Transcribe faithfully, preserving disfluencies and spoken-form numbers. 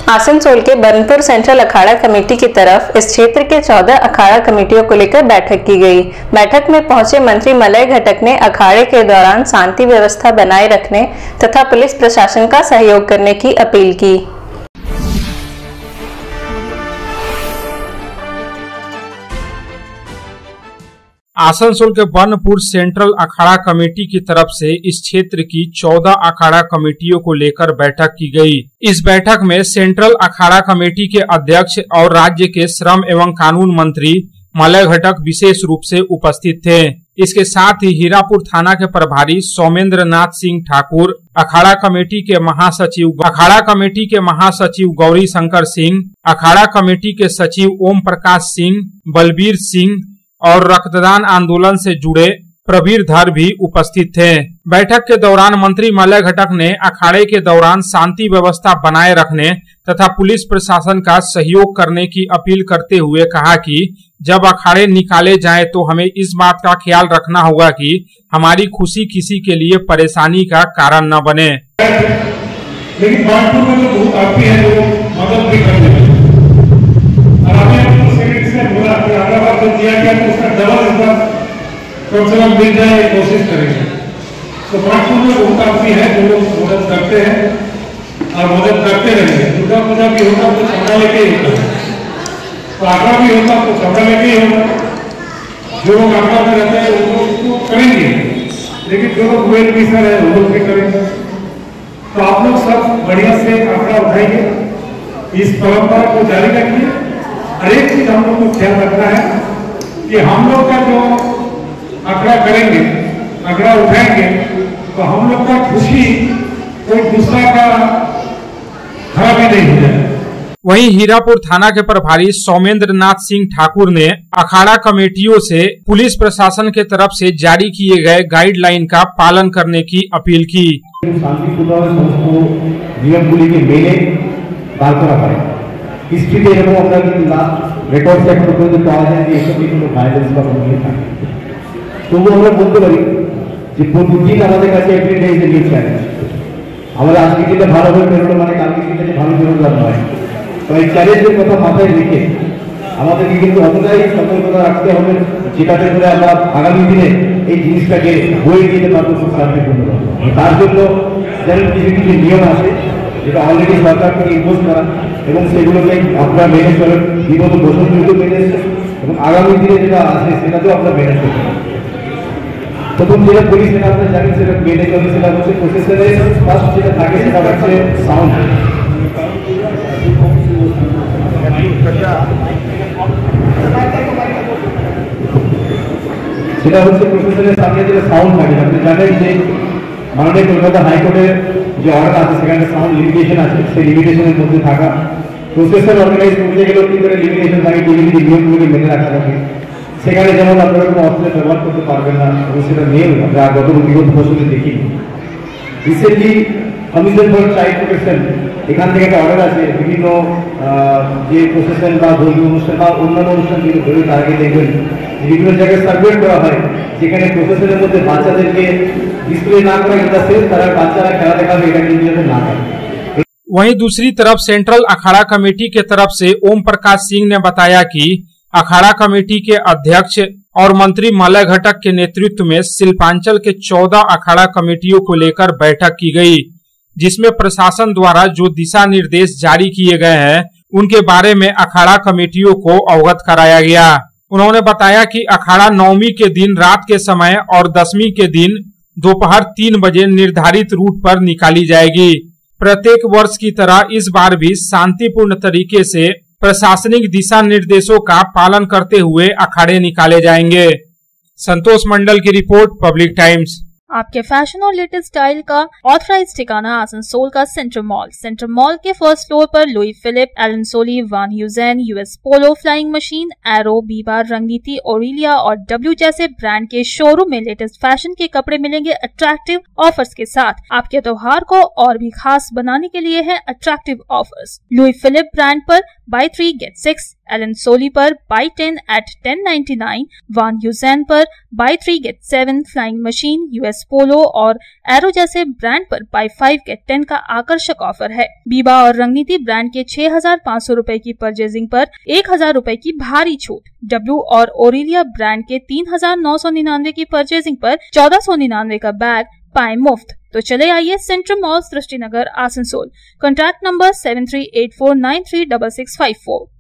आसनसोल के बरनपुर सेंट्रल अखाड़ा कमेटी की तरफ इस क्षेत्र के चौदह अखाड़ा कमेटियों को लेकर बैठक की गई। बैठक में पहुंचे मंत्री मलय घटक ने अखाड़े के दौरान शांति व्यवस्था बनाए रखने तथा पुलिस प्रशासन का सहयोग करने की अपील की। आसनसोल के बरनपुर सेंट्रल अखाड़ा कमेटी की तरफ से इस क्षेत्र की चौदह अखाड़ा कमेटियों को लेकर बैठक की गई। इस बैठक में सेंट्रल अखाड़ा कमेटी के अध्यक्ष और राज्य के श्रम एवं कानून मंत्री मलय घटक विशेष रूप से उपस्थित थे। इसके साथ ही हीरापुर थाना के प्रभारी सौमेंद्र नाथ सिंह ठाकुर, अखाड़ा कमेटी के महासचिव अखाड़ा कमेटी के महासचिव गौरी शंकर सिंह, अखाड़ा कमेटी के सचिव ओम प्रकाश सिंह, बलबीर सिंह और रक्तदान आंदोलन से जुड़े प्रवीर धर भी उपस्थित थे। बैठक के दौरान मंत्री मलय घटक ने अखाड़े के दौरान शांति व्यवस्था बनाए रखने तथा पुलिस प्रशासन का सहयोग करने की अपील करते हुए कहा कि जब अखाड़े निकाले जाएं तो हमें इस बात का ख्याल रखना होगा कि हमारी खुशी किसी के लिए परेशानी का कारण न बने। लेकिन बागपुर में जो बहुत आदमी है जो मदद भी करते हैं और हमें से बोला कि अगला बार जो दिया गया तो उसका डबल इसका कम से कम मिल जाए कोशिश करेंगे। तो बागपुर में बहुत आदमी है जो लोग मदद करते हैं और मदद करते रहेंगे। दुर्गा पूजा भी होता तो कपड़ा लेके ही होता है, तो आगरा भी होता तो कपड़ा लेके ही होता। जो लोग आगरा में रहते हैं वो लोग उसको करेंगे, लेकिन जो लोग वेल विशर है वो लोग भी करेंगे। तो आप लोग सब बढ़िया से आंकड़ा उठाइए, इस परंपरा को जारी रखिए। हर एक चीज हम लोग को ख्याल रखना है कि हम लोग का जो आंकड़ा करेंगे, आंकड़ा उठाएंगे, तो हम लोग का खुशी कोई दूसरा का खराबी नहीं हो जाए। वहीं हीरापुर थाना के प्रभारी सौमेंद्र नाथ सिंह ठाकुर ने अखाड़ा कमेटियों से पुलिस प्रशासन के तरफ से जारी किए गए गाइडलाइन का पालन करने की अपील की। হিস্ট্রিতে এরকম আমরা কিন্তু লাস্ট রেকর্ড চেক করতে পাওয়া যায় যে এসব কোনো ভাইলেন্স বা কোনো ইয়ে থাকে। তবুও আমরা বলতে পারি যে প্রতিদিন আমাদের কাছে every day is a new challenge. আমরা আজকে দিনে ভালো হয়ে বেরোলো মানে কালকে দিনে ভালো বেরোলাম নয়। তো এই চ্যালেঞ্জের কথা মাথায় রেখে আমাদেরকে কিন্তু অতটাই সতর্কতা রাখতে হবে যেটাতে করে আমরা আগামী দিনে এই জিনিসটাকে বয়ে দিতে পারবো খুব শান্তিপূর্ণভাবে। তার জন্য যেন কিছু কিছু নিয়ম আছে যেটা অলরেডি সরকার থেকে ইম্পোজ করা এবং সেগুলোকে আপনারা মেনে চলেন, বিগত বছরগুলো মেনে এসেছেন এবং আগামী দিনে যেটা আছে সেটাতেও আপনারা মেনে চলবেন। প্রথম যেটা বলি সেটা আপনারা জানেন, সেটা মেনে চলে সেটা হচ্ছে প্রসেসরের ফার্স্ট যেটা থাকে সেটা হচ্ছে সাউন্ড। সেটা হচ্ছে প্রসেসরের সামনে যেটা সাউন্ড থাকে। আপনি জানেন যে মাননীয় কলকাতা হাইকোর্টের যে অর্ডার আছে সেখানে সাউন্ড লিমিটেশন আছে, সেই লিমিটেশনের মধ্যে থাকা প্রসেসর অর্গানাইজ করতে গেলেও কি করে লিমিটেশন থাকে, কি কি নিয়মগুলোকে মেনে রাখা থাকে। সেখানে যেমন আপনারা কোনো অস্ত্রের ব্যবহার করতে পারবেন না এবং সেটা নিয়েও আমরা গত বিগত বছরে দেখি। Recently commission for child protection এখান থেকে একটা অর্ডার আছে বিভিন্ন যে প্রসেসন বা ধর্মীয় অনুষ্ঠান বা অন্যান্য অনুষ্ঠান যেগুলো ধরে তার আগে দেখবেন বিভিন্ন জায়গায় সার্কুলেট করা হয় যেখানে প্রসেসনের মধ্যে বাচ্চাদেরকে ডিসপ্লে না করা যাচ্ছে, তারা বাচ্চারা খেলা দেখাবে এটা কিন্তু যাতে না করে। वहीं दूसरी तरफ सेंट्रल अखाड़ा कमेटी के तरफ से ओम प्रकाश सिंह ने बताया कि अखाड़ा कमेटी के अध्यक्ष और मंत्री मलय घटक के नेतृत्व में शिल्पांचल के चौदह अखाड़ा कमेटियों को लेकर बैठक की गई, जिसमें प्रशासन द्वारा जो दिशा निर्देश जारी किए गए हैं उनके बारे में अखाड़ा कमेटियों को अवगत कराया गया। उन्होंने बताया कि अखाड़ा नवमी के दिन रात के समय और दसवीं के दिन दोपहर तीन बजे निर्धारित रूट पर निकाली जाएगी। प्रत्येक वर्ष की तरह इस बार भी शांतिपूर्ण तरीके से प्रशासनिक दिशा निर्देशों का पालन करते हुए अखाड़े निकाले जाएंगे। संतोष मंडल की रिपोर्ट, पब्लिक टाइम्स। आपके फैशन और लेटेस्ट स्टाइल का ऑथराइज्ड ठिकाना आसनसोल का सेंटर मॉल। सेंटर मॉल के फर्स्ट फ्लोर पर Louis Philippe, Allen Solly, Van Heusen, US Polo, Flying Machine, Arrow, Biba, Rangriti, Aurelia और डब्ल्यू जैसे ब्रांड के शोरूम में लेटेस्ट फैशन के कपड़े मिलेंगे अट्रैक्टिव ऑफर्स के साथ। आपके त्योहार को और भी खास बनाने के लिए है attractive offers. Louis Philippe brand पर buy three get six, Allen Solly पर buy ten at ten ninety nine, Van Heusen पर buy three get seven, Flying Machine, US Polo और एरो जैसे ब्रांड पर बाई फाइव गेट टेन का आकर्षक offer है। बीबा और रंगनीति ब्रांड के छह हजार पाँच सौ रूपए की परचेजिंग पर एक हजार रूपए की भारी छूट। डब्ल्यू और ओरिलिया ब्रांड के तीन हजार नौ सौ निन्यानवे की परचेजिंग पर चौदह सौ निन्यानवे का बैग पाए मुफ्त। तो चले आइए central mall Srishti Nagar Asansol. Contact number seven three eight four nine three six six five four.